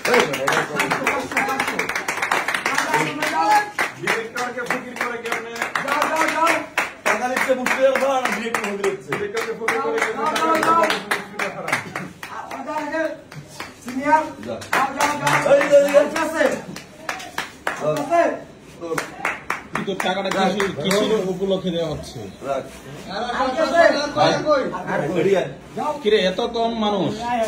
ডিরেক্টরকে ফকির করে কেমনে টাকা দিচ্ছে মুশকিলের ভাড়া না ডিরেক্টর ফকির হচ্ছে ডিরেক্টরকে ফকির করে কেমনে সিনিয়র কিন্তু টাকাটা কিসের উপলক্ষে দেওয়া হচ্ছে? কিরে এত কম মানুষ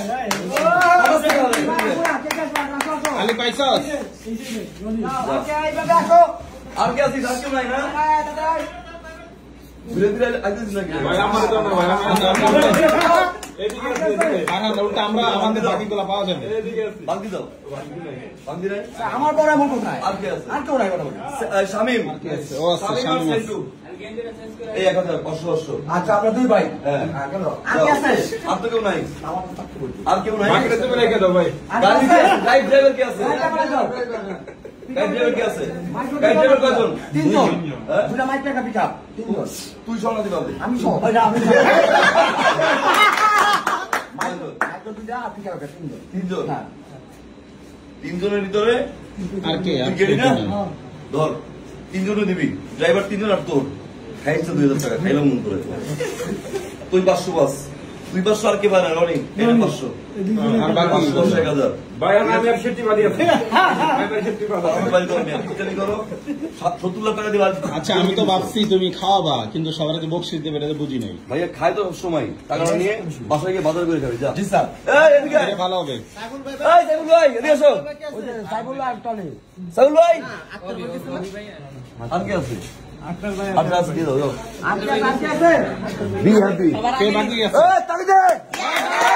খালি পাইছস? আর কে আছিস? আর কেউ নাই না? ধীরে ধীরে আইতেছিস নাকি? ভাই আমার তো না ভাই এদিকে আছে ওটা আমরা আমাদের বাকিগুলো পাওয়া যাবে। এদিকে আছে বাকি দাও বাকি নাই আমার বড় এমন কোথায় আর কে আছে? আর কেউ নাই কথা বলি শামিম ও আচ্ছা শামিম আছে। এই 1000 500 আচ্ছা আমরা দুই ভাই হ্যাঁ কেন আর কি আছে আর তো কেউ নাই আমার তো থাকতে বলছি আর কেউ নাই বাকিটা তুমি রেখে দাও ভাই গাড়ি ড্রাইভ ড্রাইভার কে আছে গাড়ি ড্রাইভার কে আছে গাড়ি ড্রাইভার কয়জন তিনজন হ্যাঁ দুটা মাইক একটা পিকআপ তিনজন তুই সব নাকি পাবি আমি সব ভাই আমি মাইক তো দুটা পিকআপ একটা তিনজন তিনজন হ্যাঁ তিনজনের ভিতরে আর কে আর তুই গেলি না কে? ধর তিনজনে দিবি ড্রাইভার তিনজন আর তোর খাইছে 2000 টাকা খাইলাম মন করে তুই 500 বাস তুই 500 আর কে পারে রনি 500 আর বাকি 500 1000 ভাই আমি আর সেফটি বাদি আছে আমি আর সেফটি বাদি আমার বাড়ি করো মিয়া কিটানি করো 70 লাখ টাকা দিবা আচ্ছা আমি তো ভাবছি তুমি খাওয়াবা কিন্তু সবার যে বকশিস দেবে এটা তো বুঝি নাই। ভাইয়া খায় তো সব সময় টাকাটা নিয়ে বাসায় গিয়ে বাজার করে খাবি যা জি স্যার এই এদিকে এটা ভালো হবে। এই সাইবুল ভাই এদিকে এসো ওই যে সাইবুল্লাহ আর টলে সাইবুল ভাই আর কে আছে আর আছে দিয়ে দাও আর কি আছে বি হ্যাপি কে বাকি আছে? এই তালি দে